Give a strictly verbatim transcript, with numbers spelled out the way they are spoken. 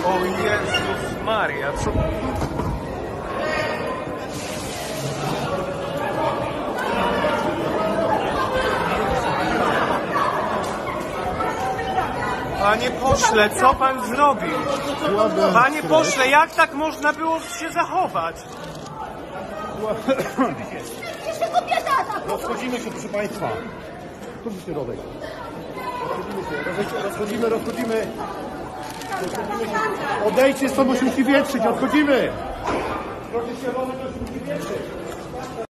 O Jezus Maria, co... Panie pośle, co pan zrobił? Panie pośle, jak tak można było się zachować? Rozchodzimy się, proszę państwa. Tu jest środek. Rozchodzimy się, rozchodzimy, rozchodzimy. Rozchodzimy się. Odejdźcie stąd, bo się musi wietrzyć, odchodzimy. Proszę się, to się musi wietrzyć.